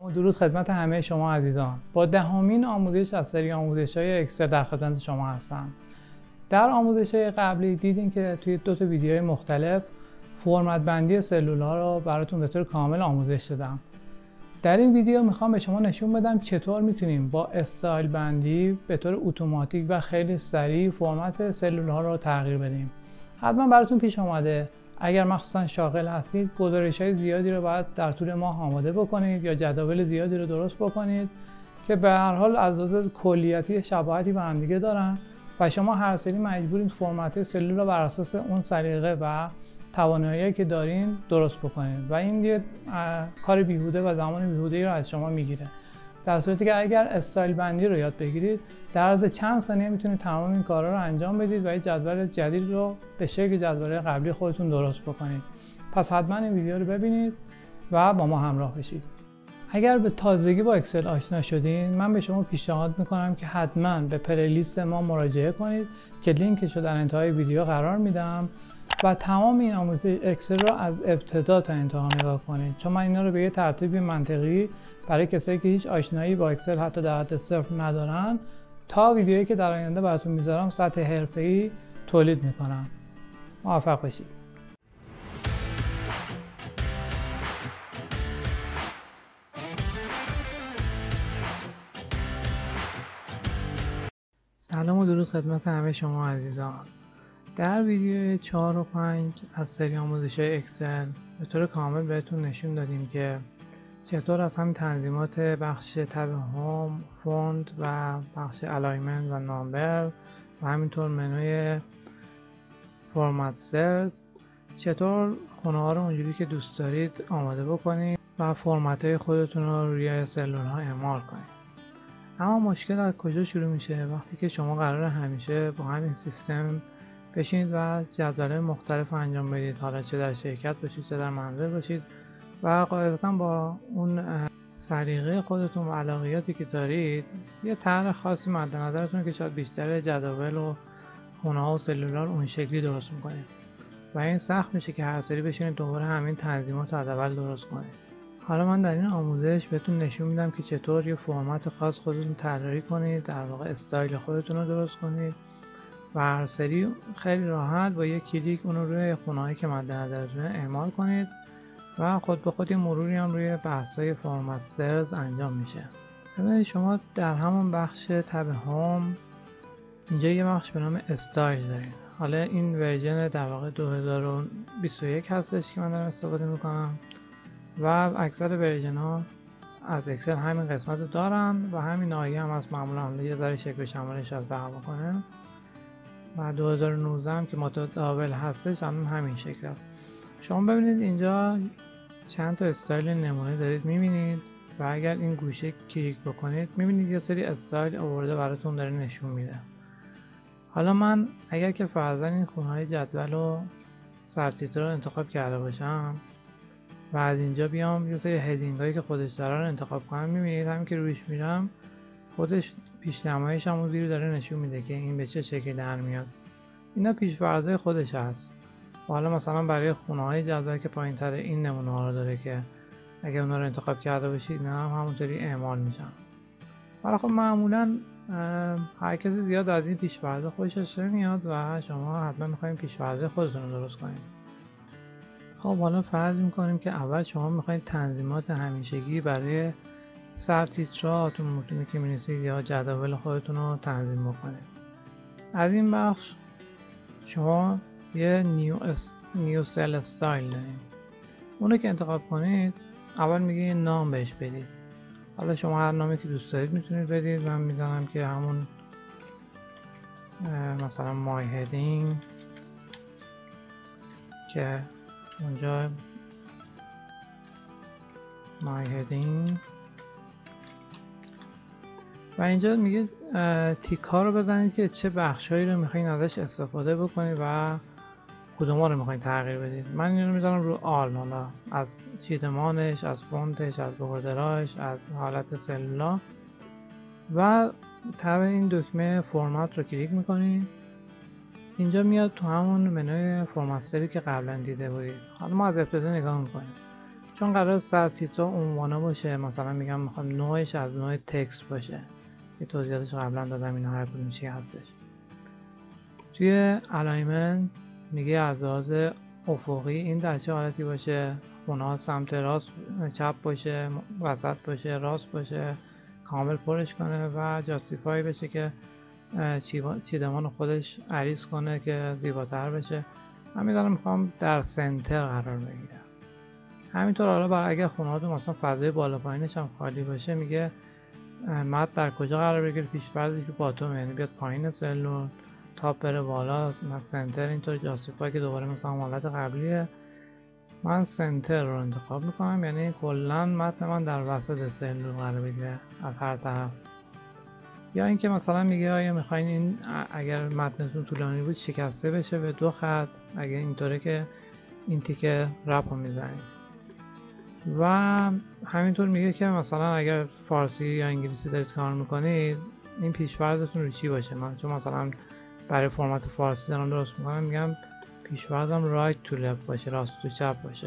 درود خدمت همه شما عزیزان. با دهمین آموزش از سری آموزش‌های اکسل در خدمت شما هستم. در آموزش‌های قبلی دیدین که توی دو تا ویدیوهای مختلف فرمت بندی سلول‌ها رو براتون به طور کامل آموزش دادم. در این ویدیو میخوام به شما نشون بدم چطور میتونیم با استایل بندی به طور اتوماتیک و خیلی سریع فرمت سلول‌ها رو تغییر بدیم. حتما براتون پیش اومده اگر مخصوصا شاغل هستید گزارش‌های زیادی رو باید در طول ماه آماده بکنید یا جداول زیادی رو درست بکنید که به هر حال از لحاظ کلیتی شباهتی به هم دیگه دارن و شما هر سری مجبورید فرمت سلول رو بر اساس اون سلیقه و توانایی که دارین درست بکنید و این یه کار بیهوده و زمان بیهوده‌ای رو از شما میگیره. در صورتی که اگر استایل بندی رو یاد بگیرید در عرض چند ثانیه میتونید تمام این کارا رو انجام بدید و یه جدول جدید رو به شکل جدول قبلی خودتون درست بکنید. پس حتما این ویدیو رو ببینید و با ما همراه بشید. اگر به تازگی با اکسل آشنا شدین من به شما پیشنهاد میکنم که حتما به پلیلیست ما مراجعه کنید که لینکش رو در انتهای ویدیو قرار میدم و تمام این آموزش اکسل رو از ابتدا تا انتها نگاه کنید، چون من اینا رو به یه ترتیب منطقی برای کسایی که هیچ آشنایی با اکسل حتی در حد صفر ندارن تا ویدیویی که در آینده براتون میذارم سطح حرفه‌ای تولید میکنم. موفق باشید. سلام و درود خدمت همه شما عزیزان. در ویدیو 4 و 5 از سری آموزش‌های اکسل به طور کامل بهتون نشون دادیم که چطور از همین تنظیمات بخش تب هوم، فوند و بخش الاینمنت و نامبر و همینطور منوی فرمت سلز چطور خونه ها رو اونجوری که دوست دارید آماده بکنید و فرمت های خودتون رو روی سلول ها اعمال کنید. اما مشکل از کجا شروع میشه؟ وقتی که شما قراره همیشه با همین سیستم بشینید و جدول مختلف انجام بدید، حالا چه در شرکت باشید چه در منزل باشید و قاعدتا با اون سلیقه خودتون و علاقیاتی که دارید یه طرح خاصی مد نظرتون که شاید بیشتر جداول و خونه ها و سلولار اون شکلی درست میکنید و این سخت میشه که هر سری بشینید دوباره همین تنظیمات از اول درست کنید. حالا من در این آموزش بهتون نشون میدم که چطور یه فرمت خاص خودتون طراحی کنید، در واقع استایل خودتون رو درست کنید و هر سری خیلی راحت با یک کلیک اون رو روی خونه‌ای که مد نظرتون اعمال کنید و خود به خود یه مروری هم روی بحث‌های فرمت سلز انجام میشه. ببینید شما در همون بخش تب هوم اینجا یه بخش به نام استایل دارید. حالا این ورژن در واقع 2021 هستش که من دارم استفاده میکنم و اکثر ورژن ها از اکسل همین قسمت رو دارن و همین ناحیه هم از معمولا یه ذره شکل شمالش از فرق میکنه و 2019 هم که متداول هستش همین شکل است. شما ببینید اینجا چند تا استایل نمونه دارید میبینید و اگر این گوشه کلیک بکنید میبینید یه سری استایل آورده براتون داره نشون میده. حالا من اگر که فرضاً این خونه‌های جدول و سرتیتر رو انتخاب کرده باشم و از اینجا بیام یه سری هدینگ هایی که خودش داره رو انتخاب کنم، میبینید همین که رویش میرم خودش پیشنمایش هم اون ویرو داره نشون میده که این به چه شکلی در میاد. اینا پیش‌فرض‌های خودش هست. حالا مثلا برای خونه‌های جدول که پایین‌تر این نمونه ها رو داره که اگه اونا رو انتخاب کرده باشید نه هم همونطوری اعمال میشن. ولی خب معمولا هر کسی زیاد از این پیش‌فرض خودش نمیاد و شما حتما می‌خواید پیش‌فرض خودتون رو درست کنید. خب حالا فرض می‌کنیم که اول شما می‌خواید تنظیمات همیشگی برای سرتیتراتون متونی که می‌نویسید یا جدول خودتون رو تنظیم بکنید. از این بخش شما یه نیو سل استایل داریم. اونو که انتخاب کنید اول میگه یه نام بهش بدید. حالا شما هر نامی که دوست دارید میتونید بدید. من میزنم که همون مثلا مای هدینگ که اونجا مای هدینگ و اینجا میگه تیک ها رو بزنید که چه بخشایی رو میخواین ازش استفاده بکنید و کدوم ها رو میخواین تغییر بدید. من این رو میذارم رو آل، حالا از چیدمانش، از فونتش، از بوردراش، از حالت سلولا و تب این دکمه فرمت رو کلیک میکنید. اینجا میاد تو همون منوی فرمت سری که قبلا دیده بودید. حالا ما از ابتدا نگاه میکنیم. چون قرار سر تیتر عنوانه باشه، مثلا میگم میخوام نوعش از نوع تکست باشه، یه توضیحاتش قبلا دادم اینا هر کدوم چی هستش. توی الاینمنت میگه از لحاظ افقی این در چه حالتی باشه، خونه‌ها سمت راست چپ باشه، وسط باشه، راست باشه، کامل پرش کنه و جاستیفای بشه که چیدمان خودش عریض کنه که زیباتر بشه. همین دارم میخوام در سنتر قرار بگیره. همینطور حالا برای اگر خونه‌هاتون مثلا فضای بالا پایینش هم خالی باشه، میگه مد در کجا قرار بگیره، پیش‌فرضی که باتوم، یعنی بیاد پایین سلول، تاپ بره بالا، من سنتر. اینطور جاستیفای که دوباره مثلا حالت قبلیه، من سنتر رو انتخاب میکنم، یعنی کلا متن من در وسط سلول قرار بگیره از هر طرف. یا اینکه مثلا میگه آیا میخواین این اگر متنتون طولانی بود شکسته بشه به 2 خط، اگه اینطوره که این تیکه رپ رو میزنید. و همینطور میگه که مثلا اگر فارسی یا انگلیسی دارید کار میکنید این پیش‌فرضتون رو چی باشه. من چون مثلا برای فرمت فارسی دارم درست میکنم، میگم پیش‌فرضم رایت تو لفت باشه، راست تو چپ باشه.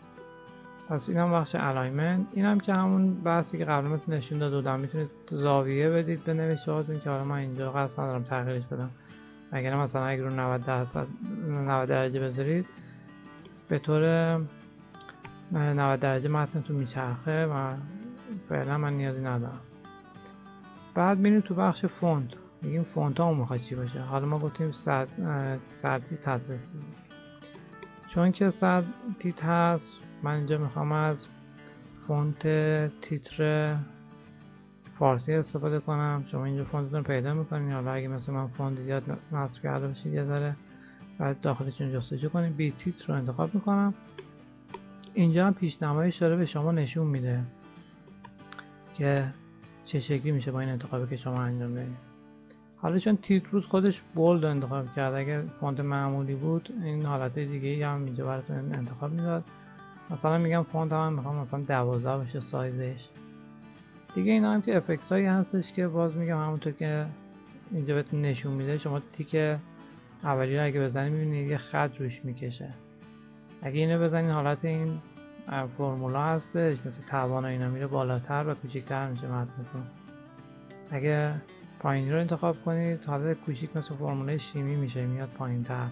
پس اینم بخش الاینمنت. اینم که همون بحثی که قبلا نشون دادم، میتونید زاویه بدید به نوشتهاتون که حالا من اینجا قصد ندارم تغییرش بدم. اگر مثلا اگر رو 90 درجه بذارید به طور 90 درجه متنتون میچرخه و فعلا من نیازی ندارم. بعد میریم تو بخش فونت، میگیم فونت ها میخواد چی باشه. حالا ما گفتیم سرتیت تدریسی، چون که سرتیت هست من اینجا میخوام از فونت تیتر فارسی استفاده کنم. شما اینجا فونتتون پیدا میکنید، حالا اگه مثل من فونت زیاد نصب کرده باشید یه ذره بعد داخلشون جستجو کنید. بی تیتر رو انتخاب میکنم. اینجا هم پیشنمایش داره به شما نشون میده که چه شکلی میشه با این انتخابی که شما انجام بدید. حالا چون تیتر بود خودش بولد رو انتخاب کرد، اگر فونت معمولی بود این حالت دیگه هم اینجا براتون انتخاب میداد. مثلا میگم فونت هم میخوام مثلا 12 بشه سایزش. دیگه اینا هم که افکت هایی هستش که باز میگم همونطور که اینجا بهتون نشون میده، شما تیک اولی رو اگه بزنید میبینید یه خط روش میکشه. اگه اینو بزنید حالت این فرمولا هستش، مثل توان و اینا میره بالاتر و کوچیک‌تر میشه متنتون. اگه پایینی رو انتخاب کنید حالت کوچیک مثل فرمولای شیمی میشه، میاد پایین‌تر.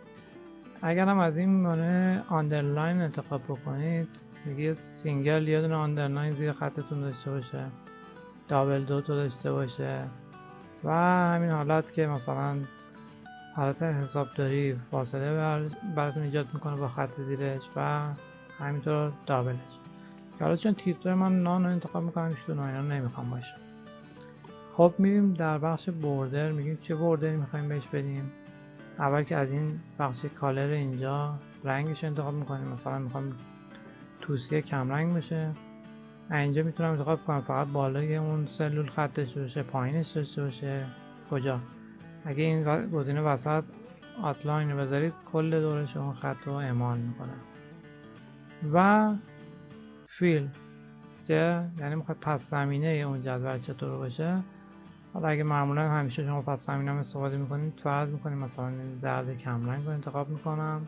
اگر هم از این مانع آندرلاین انتخاب بکنید، میگه سینگل یه دونه آندرلاین زیر خطتون داشته باشه، دابل دوت داشته باشه و همین حالت که مثلا حالت حسابداری فاصله براتون ایجاد میکنه با خط زیرش و همینطور دابلش. که حالا چون تیتر من نان رو انتخاب میکنم ایش تو ناینا نمیخوام باشه. خب میریم در بخش بوردر، میگیم چه بوردری میخوایم بهش بدیم. اول که از این بخش کالر اینجا رنگش انتخاب میکنیم، مثلا میخوام توصیه کم رنگ باشه. اینجا میتونم انتخاب کنم فقط بالای اون سلول خطش باشه، پایینش داشته باشه کجا. اگه این گزینه وسط آتلاین رو بذارید کل دورش اون خط رو اعمال میکنه. و فیل که یعنی میخواد پس زمینه اون جدول چطور باشه. حالا اگه معمولا همیشه شما پس زمینه هم استفاده میکنید، فرض میکنید مثلا درد کم رنگ رو انتخاب میکنم.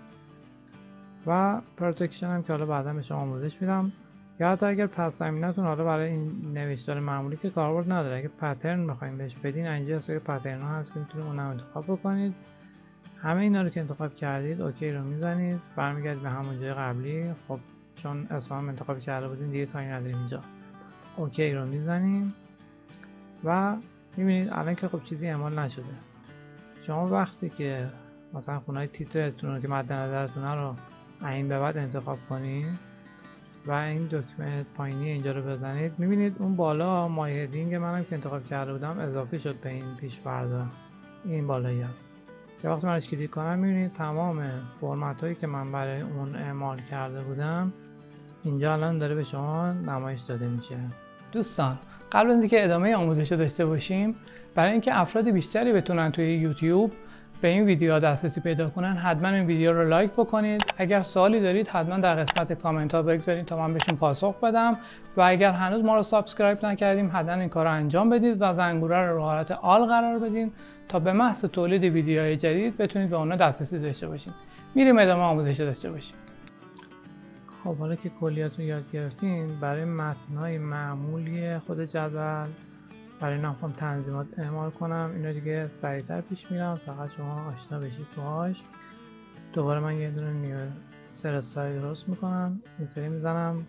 و پروتکشن هم که حالا بعدا به شما آموزش میدم. یا حتی اگر پس زمینه‌تون حالا برای این نوشتار معمولی که کاربرد نداره، اگه پترن بخواید بهش بدین، اینجا سری پترن ها هست که میتونید اونم انتخاب بکنید. همه اینا رو که انتخاب کردید اوکی رو میزنید، برمیگردید به همون جای قبلی. خب چون اسمم انتخاب کرده بودین دیگه کاری نداریم اینجا. اوکی رو میزنیم و میبینید الان که خب چیزی اعمال نشده. شما وقتی که مثلا خونه‌های تیترتون رو که مد نظرتون رو این به بعد انتخاب کنید و این دکمه پایینی اینجا رو بزنید، میبینید اون بالا مای هدینگ منم که انتخاب کرده بودم اضافه شد به این پیش‌فرض. این بالایی هست که وقتی من کلیک کنم میبینید تمام فرمت هایی که من برای اون اعمال کرده بودم اینجا الان داره به شما نمایش داده میشه. دوستان قبل از اینکه ادامه آموزش رو داشته باشیم، برای اینکه افراد بیشتری بتونن توی یوتیوب به این ویدیوها دسترسی پیدا کنن، حتما این ویدیو رو لایک بکنید. اگر سوالی دارید حتما در قسمت کامنت ها بگذارید تا من بهشون پاسخ بدم. و اگر هنوز ما رو سابسکرایب نکردیم حتما این کار رو انجام بدید و زنگوله رو حالت آل قرار بدین تا به محض تولید ویدیوهای جدید بتونید به اونها دسترسی داشته باشید. میریم ادامه آموزش داشته باشیم. خب حالا که کلیات رو یاد گرفتین، برای متن‌های معمولی خود جدول برای این هم تنظیمات اعمال کنم، اینا دیگه سریعتر پیش میرم، فقط شما آشنا بشید باهاش. دوباره من یه دونه نیو سر استایل درست میکنم، این سری میزنم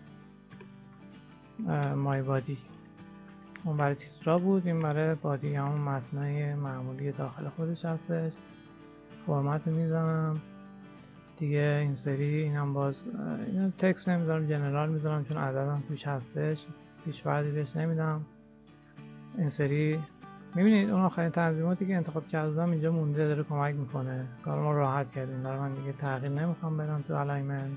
مای بادی. اون برای تیترا بود، این برای بادی، همون متنای معمولی داخل خودش هستش. فرمت رو میزنم دیگه. این سری اینم باز اینو تکست نمیذارم، جنرال میذارم چون عددم توش هستش، هیچ فردی بهش نمیدم. این سری میبینید اون آخرین تنظیماتی که انتخاب کردم اینجا مونده، داره کمک میکنه، کار ما راحت کردیم. برای من دیگه تغییر نمیخوام بدم تو الاینمنت.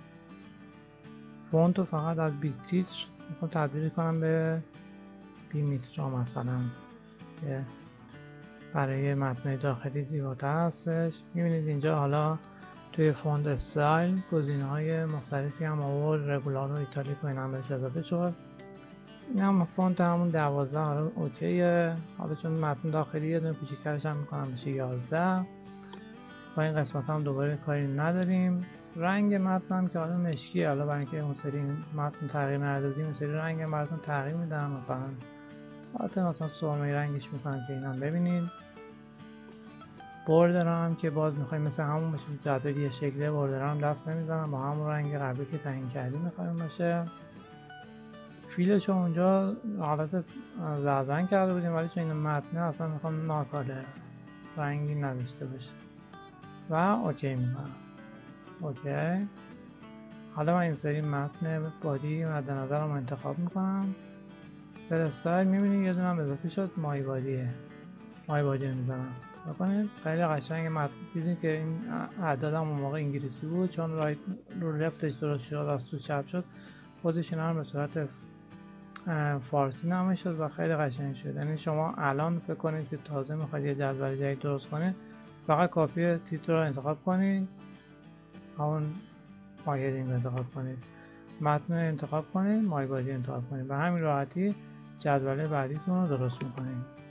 فونت رو فقط از بیگ تیتر میخوام تبدیل کنم به بیمیترا مثلا که برای متن داخلی زیباتر هستش. میبینید اینجا حالا توی فونت استایل گزینه‌های مختلفی هم آورد، رگولار و ایتالیک و اینا بهش اضافه شد. این هم فونت همون 12 حالا اوکیه. حالا چون متن داخلی یه دونه کوچیک‌ترش هم میکنم بشه 11. با این قسمت هم دوباره کاری نداریم. رنگ متن هم که حالا مشکیه، حالا برای اینکه اون سری متن تغییر ندادیم اون سری رنگ متن تغییر میدم، مثلا سرمه‌ای رنگش میکنم که اینم ببینید. بوردر هم که باز میخوایم مثل همون باشه، جدول یه شکله، بوردر هم دست نمیزنم، با همون رنگ قبلی که تعیین کردیم میخوایم باشه. فیلش اونجا حالت زرد کرده بودیم، ولی چون این متنه اصلا میخوام ناکاله، رنگی نداشته باشه و اوکی میکنم. اوکی. حالا من این سری متن بادی مد نظرم انتخاب میکنم. سر استایل میبینید یه دونه هم اضافه شد، مای بادیه. مای بادی میزنم. بکنید خیلی قشنگ. متن دیدید که این اعدادم اون موقع انگلیسی بود، چون رو لفتش درست شد از تو چپ شد، خودش اینا هم به صورت فارسی نامه شد و خیلی قشنگ شد. یعنی شما الان فکر کنید که تازه میخواید یه جدول جدید درست کنید، فقط کاپی تیتر رو انتخاب کنید، همون مای هدینگ رو انتخاب کنید، متن رو انتخاب کنید، مای بادی انتخاب کنید، به همین راحتی جدول بعدیتون رو درست میکنید.